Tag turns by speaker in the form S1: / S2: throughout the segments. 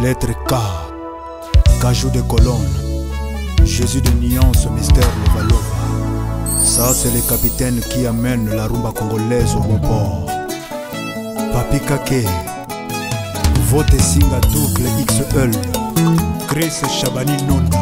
S1: Lettre K, cajou de colonne, Jésus de nuance, mystère Levalova. Ça c'est le capitaine qui amène la rumba congolaise au bon port. Papi Kake, vote singa double XL, Chris Chabani Nonda.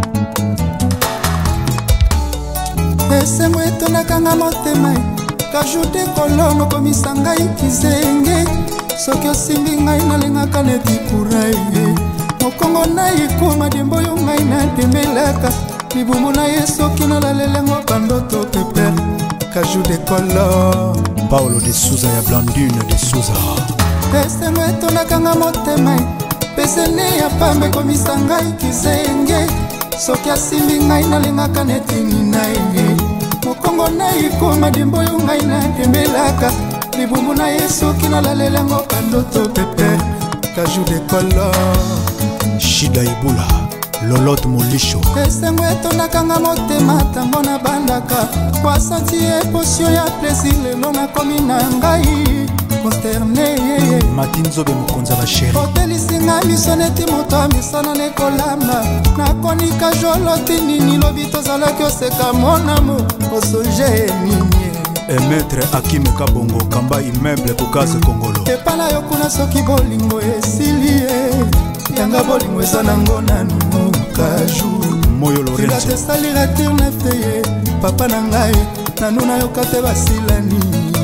S2: Esengo etonakanga motema cajou de colonne okomisa ngai kizenge soki osimbi ngai nalingaka neti kurai mokongo na ikoma dembo oyo ngai natemelaka libumu na ye soki nalalelengo bandoto peper cajou de colonne
S1: Paulo de Souza ya Blandine de Souza.
S2: Esengo etonakanga motema pesene ya pambe komisa ngai kizenge soki asimbi ngai nalingaka neti nina ye mokongo na ikoma dembo oyo ngai natemelaka libumu na ye soki nalalelengo bandoto pepe cajou de colonne
S1: Shida Ibula, Lolotte Molisho.
S2: Esengo etonakanga motema tango na bandaka kwasanti eposio ya plaisir lelo nakomi na ngai consterné
S1: Matinzobe mokonza ba chéri
S2: otelisinga miso neti moto amisana nekolamba nakonika joloti nini lobi tozalaki oseka monamo osonge nini
S1: Maître Hakim Kabongo kamba immeuble kokase Kongolo.
S2: Epala yo kuna soki bolingo esili yanga bolingo eza nango nanu cajou
S1: Moyo Lorenzo
S2: tesalira tirne feye papa na ngai nanu nayoka te basilani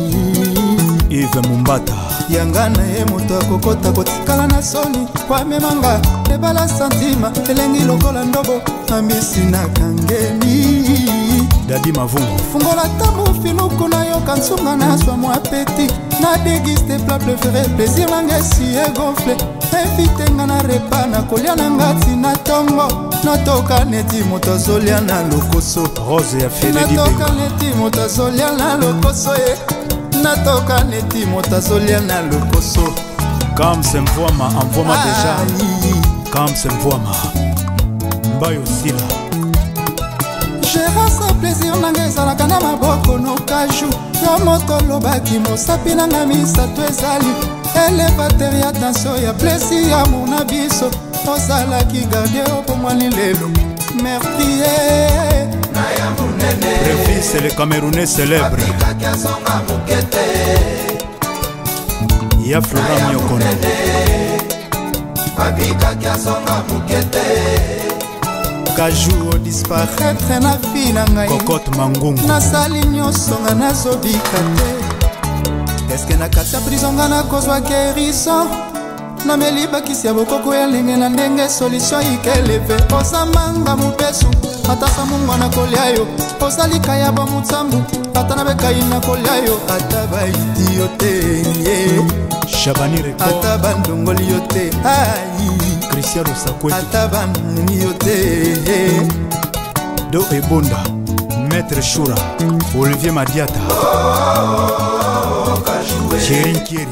S1: Yves Mumbata
S2: yanga na ye moto akokota kotikala na soni kwamemanga ebala santima elengi lokola ndobo ambisi na kangeli
S1: Dadi Mavungu
S2: fungola tamu finuku na yoka nsunga na swa mwa peti na dégiste plat préféré plaisir nanga esi egonfle invite nga na repa na kolia na ngati na tongo natoka neti moto azolia na lokoso
S1: Rose ya Félix
S2: natoka neti moto azolia na lokoso natoka neti moto azolia na lokoso
S1: Kam Semvoama envoie-moi déjà Kam Semvoama Mbayo Sila
S2: Gérance plaisir nanga ezalaka na maboko no cajou yo moto lobaki mosapi nanga misato ezali elevateur ya tension ya plaisir ya mona biso ozalaki gardien opomwani lelo meurtrier
S1: Prévis c'est le Camerounais célèbre Ya Florent Miokono
S2: cajou disparaître na fi na ngai
S1: Cocotte Mangungu
S2: nasali nyonso nga nazobika te eske na kati ya prison nga nakozwa guérison nameli bakisi ya bokoko ya ndenge na ndenge solution ikeleve ozamanga mopesu ata sa mungwa na kolia yo ozalika ya bamutsambu ata na bekai na kolia yo ata baiti yo te
S1: Chabani Record
S2: ata bandongoli yo te
S1: Cristiano Sakwe
S2: ata banuni yo te
S1: Do Ebonda Maître Choura Olivier Madiata Chéri Kieri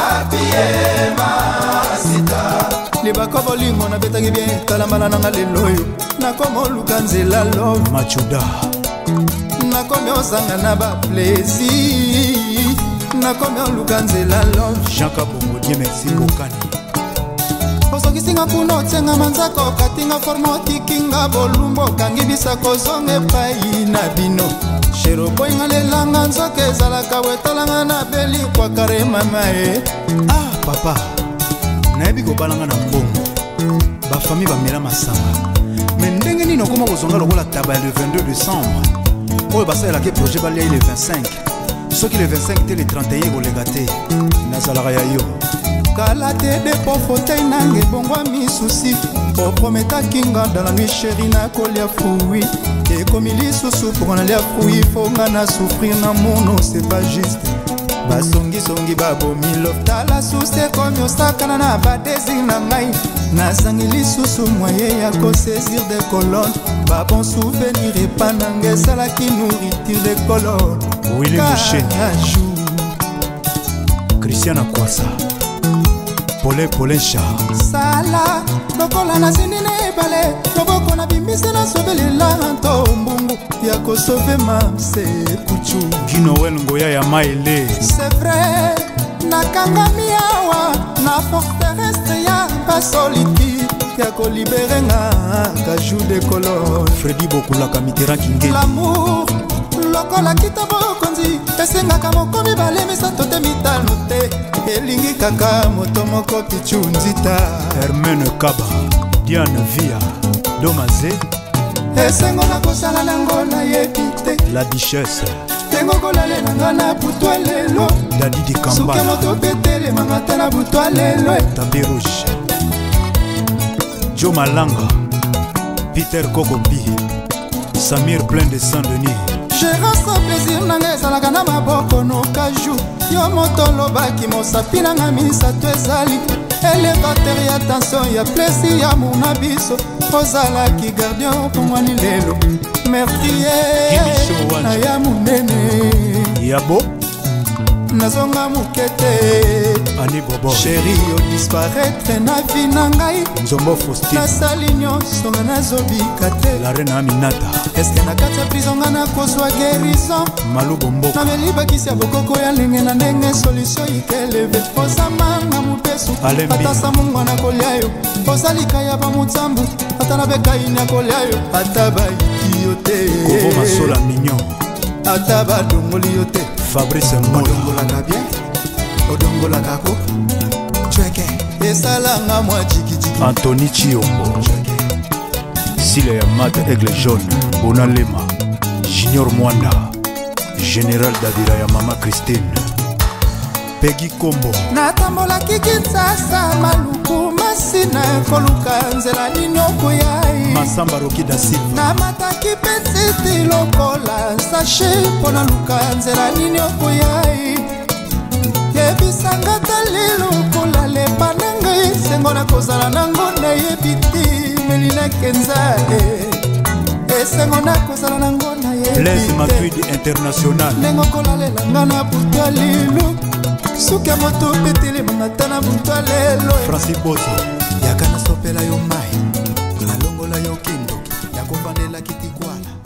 S2: libaka bolingo nabetaki bien talambala nanga lelo oyo nakomi oluka nzela love
S1: Machuda
S2: nakomi ozanga na baplaisir nakomi oluka nzela love
S1: Jean Kabongo Dieu merci Bokani
S2: osokisinga kuna otsenga manzaka okatinga forme otikinga bolumbu okangi bisa kozonga epai na bino shero boyinga lelanga nzoka ezalaka wetalanga na beli kwa kare mama
S1: papa nayebi kobalanga na mbongo bafamille bamela masanga me ndenge nini okoma kozonga lokola taba le 22 décembre oyo basalelaki projet baliai le 25 soki le 25 te le 31 kolenga te nazalaka ya yo
S2: kala te depo fauteuil nanga ebongwa misusi oprometaki nga dans la nuit chéri nakolia fui ekomi lisusu poko nalia fui fo nga na souffrir na mono c'est pas juste basongisongi babomi lofta susi ekomi osakana na badésir na ngai nazangi lisusu moye ya kosaisir de colonne babon souvenir epa nanga esalaki nourriture de colonne
S1: Willy Moucheni Christiana Kwasa Pole Cha
S2: sala lokola na zindi na ebale loboko na bimbisi na sobelela nto mbungu ya kosove mamse kuchu
S1: Ginoel Ngoya ya Maele
S2: c'est vrai nakangami awa na forteresse ya nazanga solitude ya kolibere nga Kajou de Colonne.
S1: Freddy Bokulaka Mitterrand Kingé.
S2: L'amour lokola kita bokonzi esengaka mokomi balemisa to te mitano te elingi kaka moto moko pichu nzita.
S1: Hermene Kaba Diane Via Domaze
S2: esengo na kosala nango nayebi te.
S1: La Duchesse
S2: tengo kolalela nga na butwa lelo
S1: Dadidi Kamba
S2: suke moto betelemanga ta na butwa lelo.
S1: Tapis rouge Joe Malanga Peter Kokopi Samir plein de Saint-Denis.
S2: Gérance plaisir nanga ezalaka na maboko no Kajou yo moto lobaki mosapi nanga misato ezali elevateur ya tension ya plaisir ya muna biso ozalaki gardien pomwani lelo meurtrier na ya munene
S1: Yabo
S2: nazonga mukete
S1: Ani Bobo
S2: chéri yo disparaître na vi na ngai
S1: Nzombo Faustine
S2: nasali nyonso nga nazobika te.
S1: La reine Aminata
S2: eske na kati ya prison nga nakozwa guérison
S1: Malou Bombo
S2: nameli bakisi ya bokoko ya ndenge na ndenge solution ikeleve ozamanga mopesu ata samunga na kolia yo ozalika ya bamotsambu ata na bekaini ya kolia yo ata baiki yo te
S1: Kovo Masola Mignon
S2: ata badongoli yo te.
S1: Fabrice Mola
S2: odongolaka bien odongolaka ko chweke esalanga mwa jikijiki.
S1: Anthony Chiombo Sile ya Mat Aigle Jaune Bona Lema Junior Mwanda Général Davira ya Mama Christine Peggy Kombo
S2: natambolaki Kinshasa maluku masina koluka nzela nini okoyai
S1: Masamba Roki da Silva
S2: namataki petiti lokola sashe mpo naluka nzela nini okoyai yebisanga talelo kolalepa na ngai sengo na kozala nango nayebi ti melinakenza esengo na kozala nango
S1: Blaise Matuidi
S2: nayebi te
S1: International
S2: ndenge kolalelanga na butwa lelo suki ya moto betelemanga ta na butwa lelo.
S1: Francis Bozo
S2: yaka nasopela yo mai nalongola yo kindoki ya kofandela kitikwala